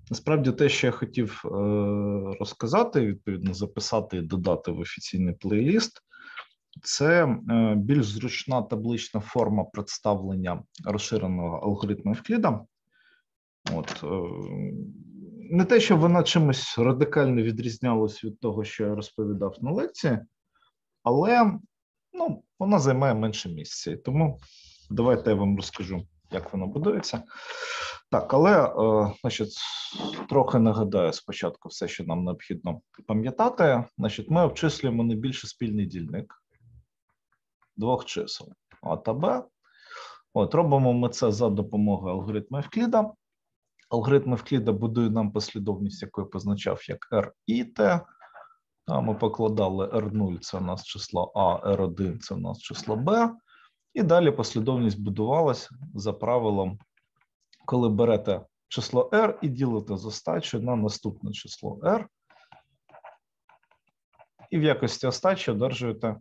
Насправді те, що я хотів розказати, відповідно, записати і додати в офіційний плейліст, це більш зручна таблична форма представлення розширеного алгоритму Евкліда. Не те, що вона чимось радикально відрізнялась від того, що я розповідав на лекції, але вона займає менше місця. Тому давайте я вам розкажу, як воно будується. Так, але, значить, трохи нагадаю спочатку все, що нам необхідно пам'ятати. Значить, ми обчислюємо найбільший спільний дільник двох чисел А та Б. Робимо ми це за допомогою алгоритму Евкліда. Алгоритм Евкліда будує нам послідовність, яку я позначав як R і T. Ми покладали R0, це у нас число А, R1 це у нас число Б. І далі послідовність будувалась за правилом, коли берете число R і ділите з остачею на наступне число R. І в якості остачі одержуєте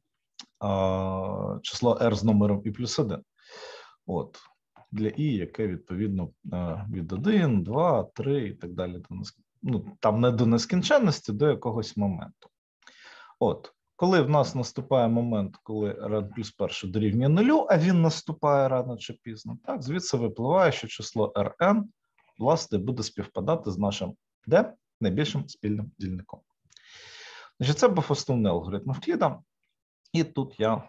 число R з номером і плюс 1. Для І, яке відповідно від 1, 2, 3 і так далі. Там не до нескінченності, до якогось моменту. Коли в нас наступає момент, коли rn плюс перше дорівнює 0, а він наступає рано чи пізно, так, звідси випливає, що число Rn, власне, буде співпадати з нашим D найбільшим спільним дільником. Значить, це був основний алгоритм Евкліда. І тут я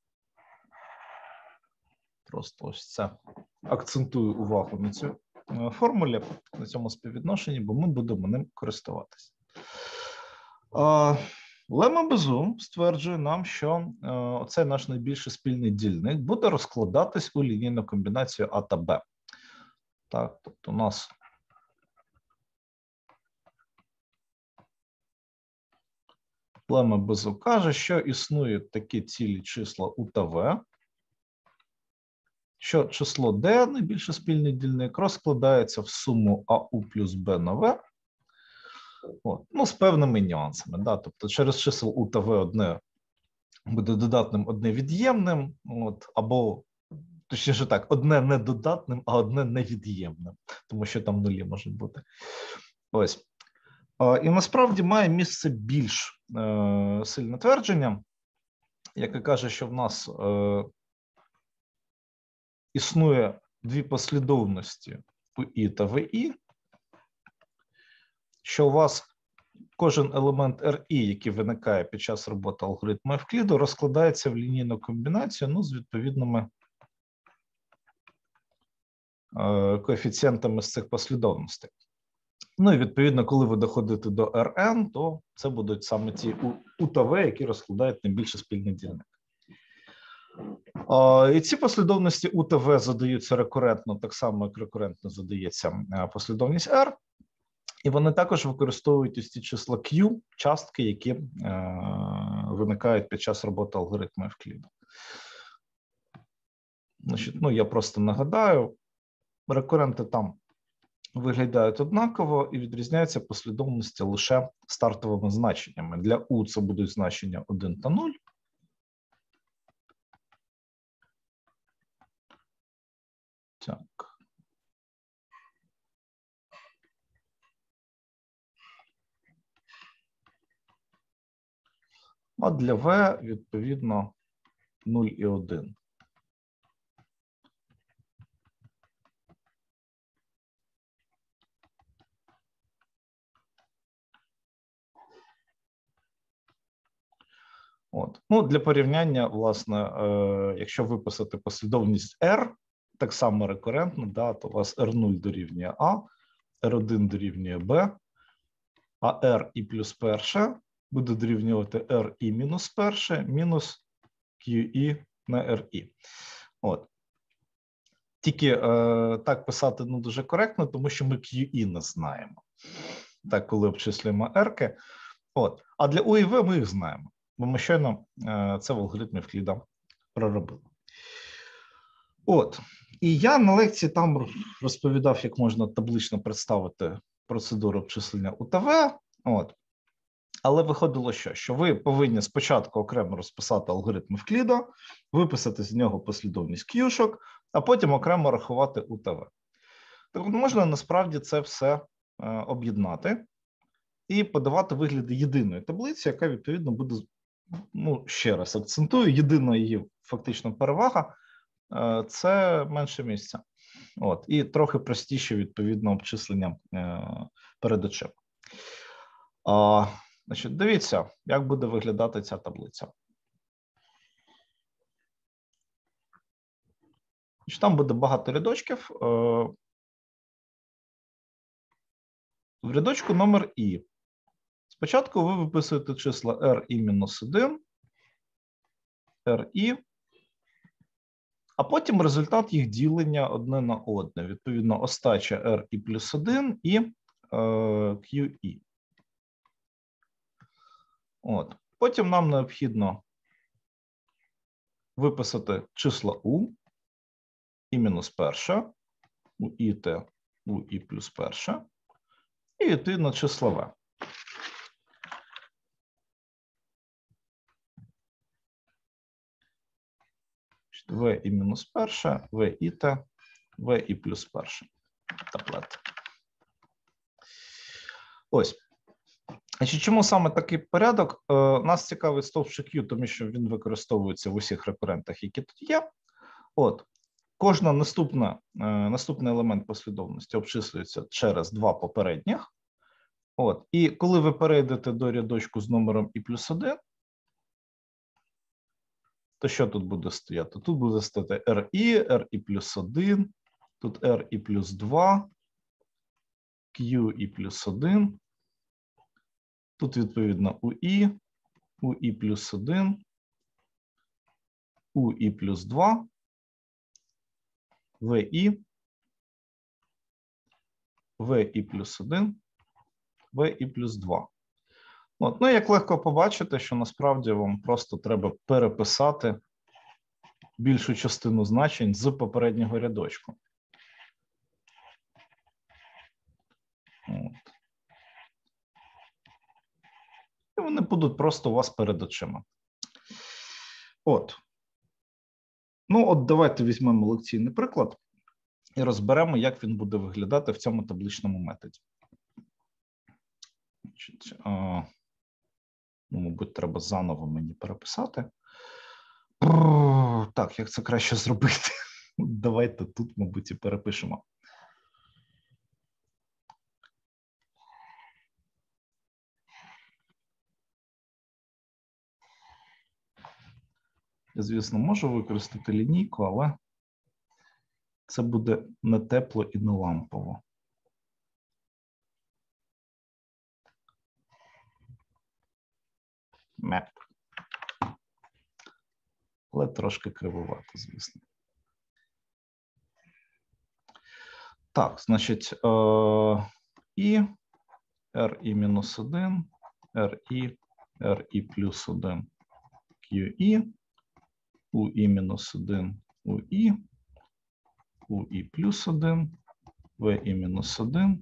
просто ось це акцентую увагу на цій формулі, на цьому співвідношенні, бо ми будемо ним користуватися. Лемма Безу стверджує нам, що оцей наш найбільший спільний дільник буде розкладатись у лінійну комбінацію А та Б. Так, тобто у нас Лемма Безу каже, що існують такі цілі числа У та В, що число D, найбільший спільний дільник, розкладається в суму АУ плюс Б на В, з певними нюансами. Да? Тобто через чисел У та В одне буде додатним, одне від'ємним, або, точніше так, одне не додатним, а одне невід'ємним, тому що там нулі можуть бути. І насправді має місце більш сильне твердження, яке каже, що в нас існує дві послідовності у І та ВІ, що у вас кожен елемент РІ, який виникає під час роботи алгоритму Евкліду, розкладається в лінійну комбінацію з відповідними коефіцієнтами з цих послідовностей. І відповідно, коли ви доходите до РН, то це будуть саме ті У та В, які розкладають найбільший спільний дільник. І ці послідовності У та В задаються рекурентно, так само, як рекурентно задається послідовність R. І вони також використовують ось ці числа Q, частки, які виникають під час роботи алгоритму Евкліда. Значить, я просто нагадаю, рекуренти там виглядають однаково і відрізняються послідовності лише стартовими значеннями. Для У це будуть значення 1 та 0. Так. А для В, відповідно, 0 і 1. Для порівняння, власне, якщо виписати послідовність R, так само рекурентно, то у вас R0 дорівнює А, R1 дорівнює Б, а R і плюс перше буде дорівнювати R і мінус перше мінус QI на RI. Тільки так писати не дуже коректно, тому що ми QI не знаємо. Так, коли обчислюємо R-ки. А для U і V ми їх знаємо, бо ми щойно це в алгоритмі Евкліда проробили. І я на лекції там розповідав, як можна таблично представити процедуру обчислення У та В. Але виходило що ви повинні спочатку окремо розписати алгоритм Евкліда, виписати з нього послідовність к'юшок, а потім окремо рахувати У та В. Так можна насправді це все об'єднати і подавати вигляди єдиної таблиці, яка, відповідно, буде, ну, ще раз акцентую, єдина її фактично перевага – це менше місця. От, і трохи простіше, відповідно, обчислення перед очима. Значить, дивіться, як буде виглядати ця таблиця. Там буде багато рядочків. В рядочку номер І. Спочатку ви виписуєте числа RI-1, RI, а потім результат їх ділення одне на одне. Відповідно, остача RI плюс 1 і QI. От. Потім нам необхідно виписати числа U, І мінус перша, UI-T, UI плюс перша, і відповідно числа V. В і мінус перша, В і Т, В і плюс перша. Таблет. Ось. Значить, чому саме такий порядок? Нас цікавить стовпчик U, тому що він використовується в усіх рекурентах, які тут є. От. Кожна наступний елемент послідовності обчислюється через два попередніх. От. І коли ви перейдете до рядочку з номером І плюс 1, то що тут буде стояти? Тут буде стояти RI, RI плюс 1, тут RI плюс 2, QI плюс 1, тут, відповідно, UI, UI плюс 1, UI плюс 2, VI, VI плюс 1, VI плюс 2. От. Ну, як легко побачити, що насправді вам просто треба переписати більшу частину значень з попереднього рядочку. От. І вони будуть просто у вас перед очима. От. Ну, от давайте візьмемо лекційний приклад і розберемо, як він буде виглядати в цьому табличному методі. Значить, ну, мабуть, треба заново мені переписати. Так, як це краще зробити? Давайте тут, мабуть, і перепишемо. Я, звісно, можу використати лінійку, але це буде не тепло і не лампово. Але трошки кривовато, звісно. Так, значить, І, RI-1, RI, RI плюс 1, QI, UI-1, UI, UI плюс 1, VI-1,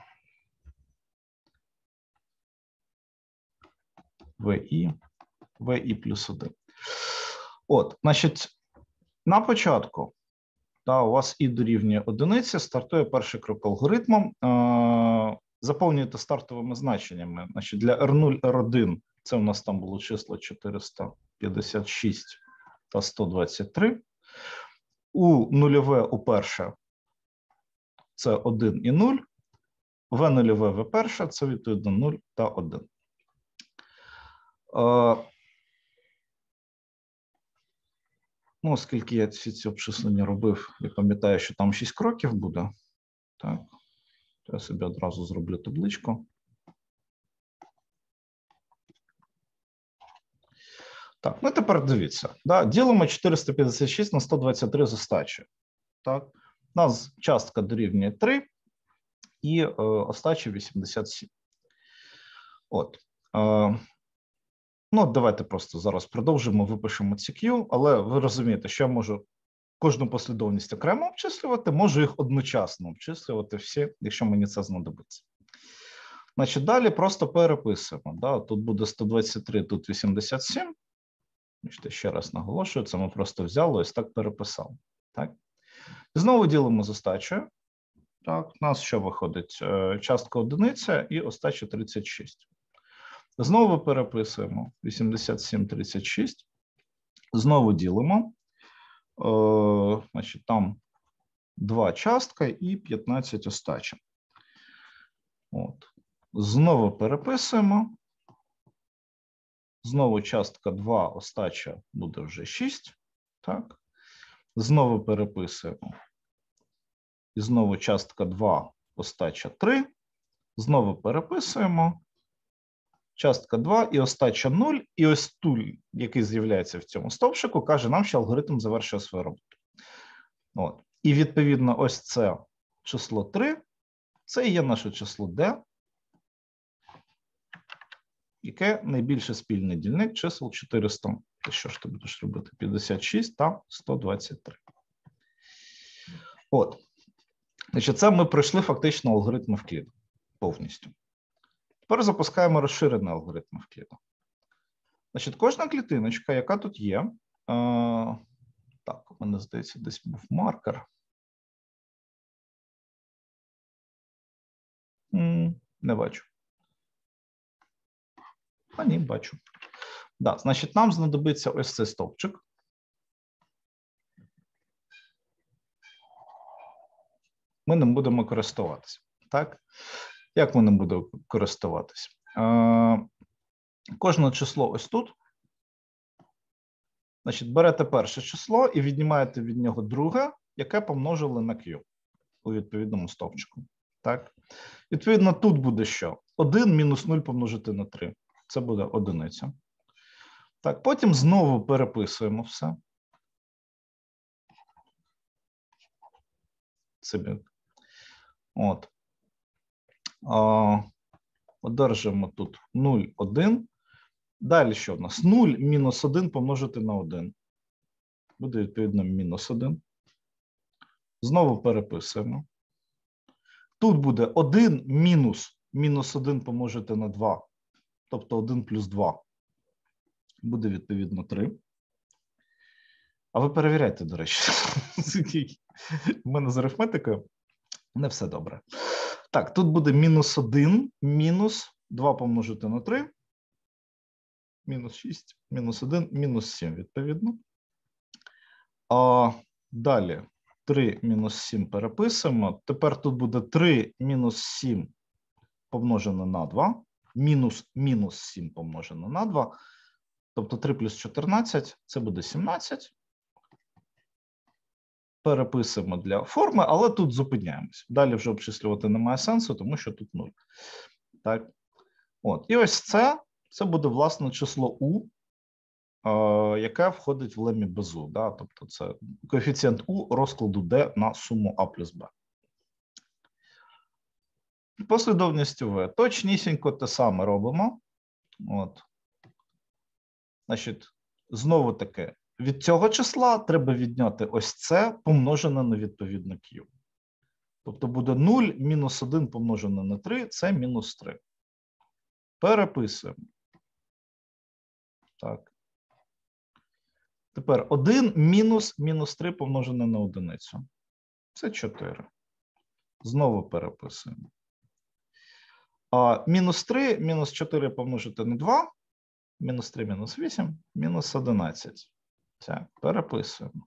VI, VI плюс 1. От, значить, на початку, та, у вас І дорівнює одиниці, стартує перший крок алгоритмом. Заповнюєте стартовими значеннями. Значить, для R0, R1, це у нас там було число 456 та 123. У нульове, у перше, це 1 і 0. В нульове, В перше, це відповідно 0 та 1. Ну, оскільки я всі ці обчислення робив, я пам'ятаю, що там 6 кроків буде. Так, то я собі одразу зроблю табличку. Так, ну тепер дивіться. Да, ділимо 456 на 123 з остачею. Так, у нас частка дорівнює 3 і остача 87. От. Ну, давайте просто зараз продовжимо, випишемо ці Q, але ви розумієте, що я можу кожну послідовність окремо обчислювати, можу їх одночасно обчислювати всі, якщо мені це знадобиться. Значить, далі просто переписуємо. Да? Тут буде 123, тут 87. Ще раз наголошую, це ми просто взяли ось так переписали. Так? Знову ділимо з остачею. Так, у нас що виходить? Частка одиниця і остача 36. Знову переписуємо 87, 36. Знову ділимо. Значить, там 2 частка і 15 остача. От. Знову переписуємо. Знову частка 2, остача буде вже 6. Так. Знову переписуємо. І знову частка 2, остача 3. Знову переписуємо. Частка 2 і остача 0. І ось туль, який з'являється в цьому стовпчику, каже нам, що алгоритм завершує свою роботу. От. І відповідно ось це число 3. Це і є наше число D, яке найбільший спільний дільник чисел 400. Що ж ти будеш робити? 56 та 123. От. Значить, це ми пройшли фактично алгоритм Евкліда повністю. Тепер запускаємо розширений алгоритм Евкліда. Значить, кожна клітиночка, яка тут є, так, у мене, здається, десь був маркер. Не бачу. А ні, бачу. Да, значить, нам знадобиться ось цей стовпчик. Ми ним будемо користуватися. Так? Як ми ним будемо користуватися? Кожне число ось тут. Значить, берете перше число і віднімаєте від нього друге, яке помножили на Q у відповідному стовпчику. Так? Відповідно, тут буде що? 1 мінус 0 помножити на 3. Це буде одиниця. Так, потім знову переписуємо все. От. Одержимо тут 0, 1. Далі що в нас? 0 мінус 1 помножити на 1. Буде, відповідно, мінус 1. Знову переписуємо. Тут буде 1 мінус 1 помножити на 2. Тобто 1 плюс 2. Буде, відповідно, 3. А ви перевіряйте, до речі. У мене з арифметикою не все добре. Так, тут буде мінус 1, мінус 2 помножити на 3. Мінус 6, мінус 1, мінус 7, відповідно. А далі 3 мінус 7 переписуємо. Тепер тут буде 3 мінус 7 помножено на 2. Мінус 7 помножено на 2. Тобто 3 плюс 14 – це буде 17. Переписуємо для форми, але тут зупиняємось. Далі вже обчислювати немає сенсу, тому що тут 0. Так. От. І ось це буде, власне, число U, яке входить в лемі без U. Да? Тобто це коефіцієнт U розкладу D на суму А плюс Б. Послідовністю V. Точнісінько те саме робимо. От. Значить, знову таки, від цього числа треба відняти ось це помножене на відповідно Q. Тобто буде 0 мінус 1 помножене на 3, це мінус 3. Переписуємо. Так. Тепер 1 мінус 3 помножене на одиницю. Це 4. Знову переписуємо. Мінус 3, мінус 4 помножити на 2. Мінус 3, мінус 8, мінус 11. Так, переписуємо.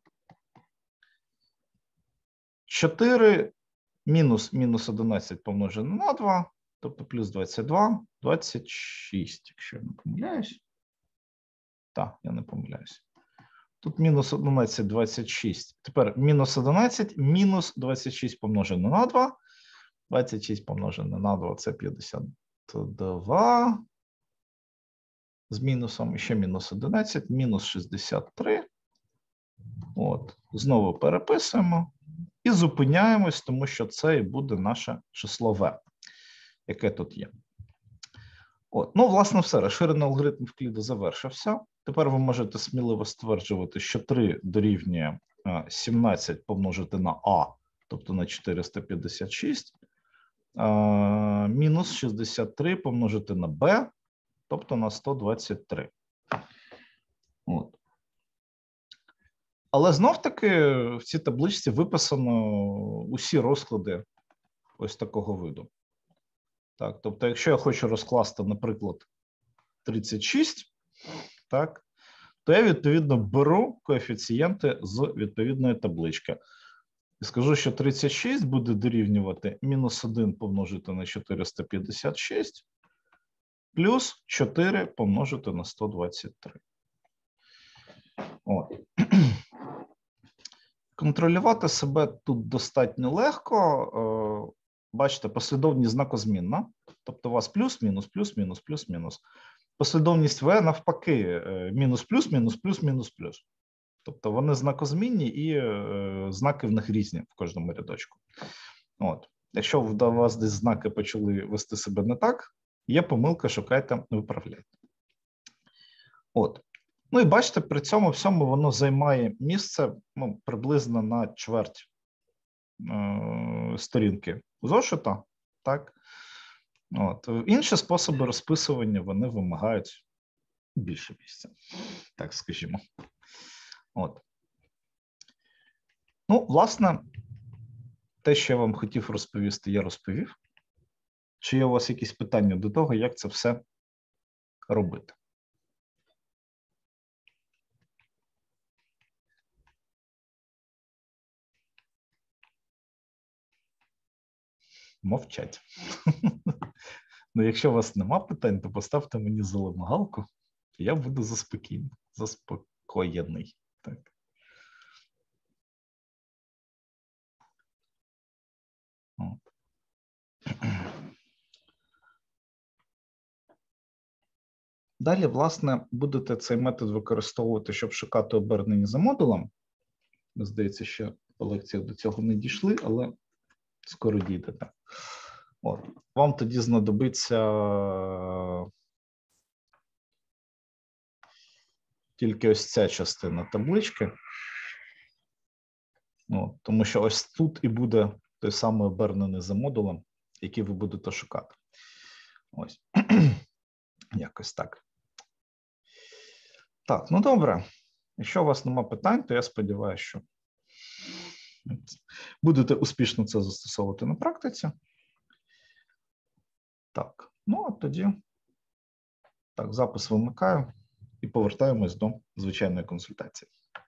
4 мінус 11 помножено на 2, тобто плюс 22, 26, якщо я не помиляюсь. Так, я не помиляюсь. Тут мінус 11, 26. Тепер мінус 11, мінус 26 помножено на 2. 26 помножено на 2 – це 52. З мінусом ще мінус 11, мінус 63. От. Знову переписуємо. І зупиняємось, тому що це і буде наше число V, яке тут є. От. Ну, власне, все. Розширений алгоритм Евкліда завершився. Тепер ви можете сміливо стверджувати, що 3 дорівнює 17 помножити на А, тобто на 456, мінус 63 помножити на Б, тобто на 123. От. Але знов-таки в цій табличці виписано усі розклади ось такого виду. Так, тобто, якщо я хочу розкласти, наприклад, 36, так, то я, відповідно, беру коефіцієнти з відповідної таблички. І скажу, що 36 буде дорівнювати мінус 1 помножити на 456, плюс 4 помножити на 123. От. Контролювати себе тут достатньо легко. Бачите, послідовність знакозмінна. Тобто у вас плюс, мінус, плюс, мінус, плюс, мінус. Послідовність В навпаки, мінус, плюс, мінус, плюс, мінус, плюс. Тобто вони знакозмінні і знаки в них різні в кожному рядочку. От. Якщо у вас десь знаки почали вести себе не так, є помилка, шукайте, виправляйте. От. Ну і бачите, при цьому всьому воно займає місце приблизно на чверть сторінки зошита. Так? От. Інші способи розписування, вони вимагають більше місця, так скажімо. От. Ну, власне, те, що я вам хотів розповісти, я розповів. Чи є у вас якісь питання до того, як це все робити? Мовчать. Ну, якщо у вас нема питань, то поставте мені зелену галку, і я буду заспокоєний. Так. От. Далі, власне, будете цей метод використовувати, щоб шукати обернені за модулем. Здається, що по лекціях до цього не дійшли, але скоро дійдете. От. Вам тоді знадобиться тільки ось ця частина таблички. От. Тому що ось тут і буде той самий обернений за модулем, який ви будете шукати. Ось. Якось так. Так, ну добре. Якщо у вас нема питань, то я сподіваюся, що будете успішно це застосовувати на практиці. Так, ну а тоді так, запис вимикаю і повертаємось до звичайної консультації.